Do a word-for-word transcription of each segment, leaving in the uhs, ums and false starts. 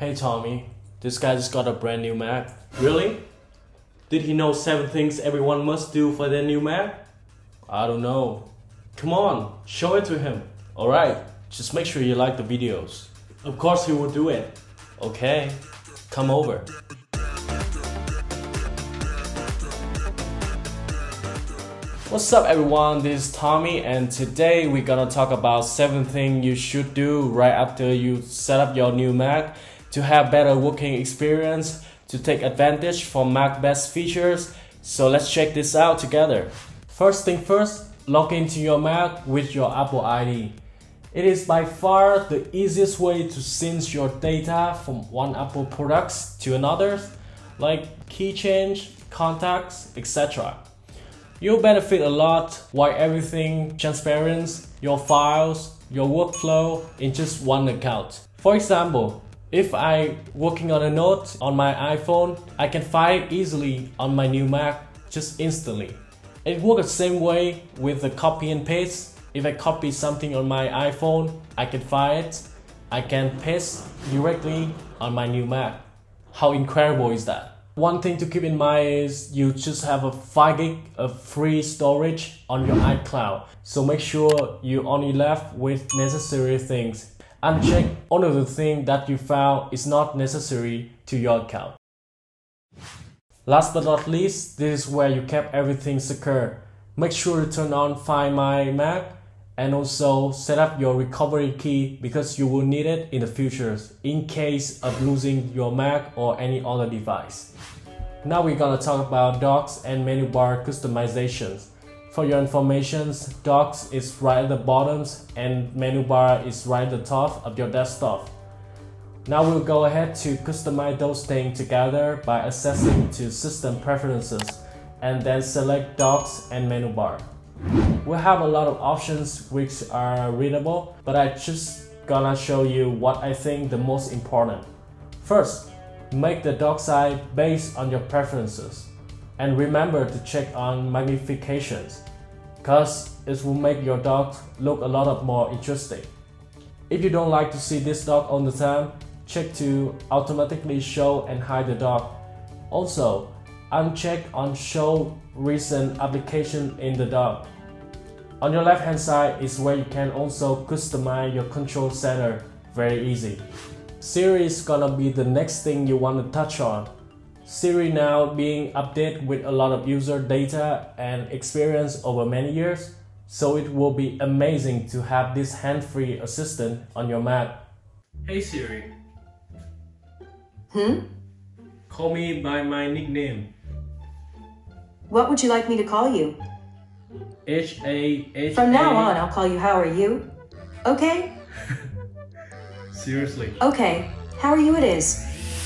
Hey Tommy, this guy just got a brand new Mac. Really? Did he know seven things everyone must do for their new Mac? I don't know. Come on, show it to him. Alright, just make sure you like the videos. Of course he will do it. Okay, come over. What's up everyone, this is Tommy and today we're gonna talk about seven things you should do right after you set up your new Mac to have better working experience, to take advantage from Mac's best features. So let's check this out together. First thing first, log into your Mac with your Apple I D. It is by far the easiest way to sync your data from one Apple products to another, like key change, contacts, et cetera. You'll benefit a lot while everything transparent, your files, your workflow in just one account. For example, if I'm working on a note on my iPhone, I can find it easily on my new Mac just instantly. It works the same way with the copy and paste. If I copy something on my iPhone, I can find it. I can paste directly on my new Mac. How incredible is that? One thing to keep in mind is you just have a five gig of free storage on your iCloud. So make sure you only left with necessary things. Uncheck all of the things that you found is not necessary to your account. Last but not least, this is where you kept everything secure. Make sure to turn on Find My Mac and also set up your recovery key because you will need it in the future in case of losing your Mac or any other device. Now we're gonna talk about docks and menu bar customizations. For your information, docks is right at the bottom and menu bar is right at the top of your desktop. Now we'll go ahead to customize those things together by accessing to System Preferences and then select docks and menu bar. We have a lot of options which are readable, but I just gonna show you what I think the most important. First, make the dock size based on your preferences. And remember to check on magnifications, cause it will make your dock look a lot more interesting. If you don't like to see this dock all the time, check to automatically show and hide the dock. Also, uncheck on show recent application in the dock. On your left hand side is where you can also customize your control center, very easy. Siri is gonna be the next thing you want to touch on. Siri now being updated with a lot of user data and experience over many years, so it will be amazing to have this hand-free assistant on your Mac. Hey Siri. Hmm? Call me by my nickname. What would you like me to call you? H A H A. From now on, I'll call you How Are You? Okay? Seriously. Okay, how are you it is?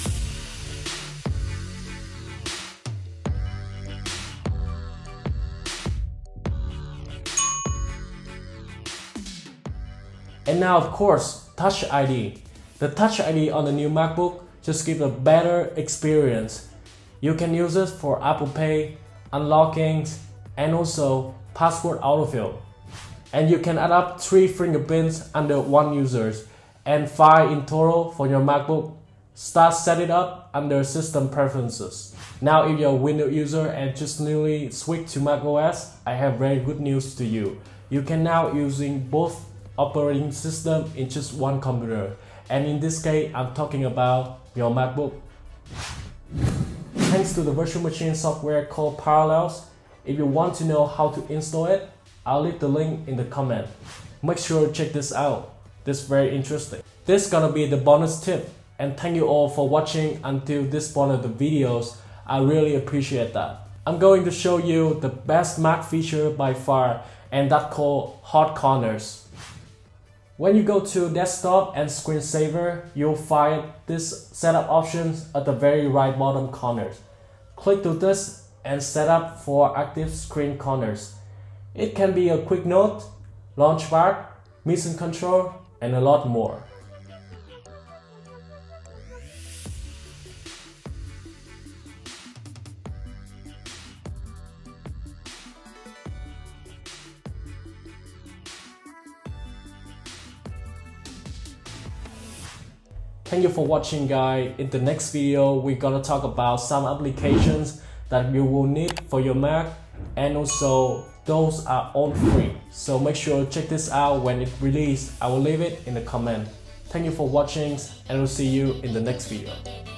And now of course, Touch I D. The Touch I D on the new MacBook just gives a better experience. You can use it for Apple Pay, unlocking, and also password autofill. And you can add up three fingerprints under one user and five in total for your MacBook. Start set it up under System Preferences. Now if you're a Windows user and just newly switched to macOS, I have very good news to you. You can now using both operating system in just one computer. And in this case, I'm talking about your MacBook. Thanks to the virtual machine software called Parallels. If you want to know how to install it, I'll leave the link in the comment. Make sure to check this out. This is very interesting. This is gonna be the bonus tip. And thank you all for watching until this point of the videos. I really appreciate that. I'm going to show you the best Mac feature by far, and that's called Hot Corners. When you go to Desktop and Screensaver, you'll find this setup options at the very right bottom corner. Click to this and set up for active screen corners. It can be a quick note, launchpad, mission control, and a lot more. Thank you for watching, guys. In the next video, we're gonna talk about some applications that you will need for your Mac, and also those are all free. So make sure to check this out when it releases. I will leave it in the comment. Thank you for watching, and we'll see you in the next video.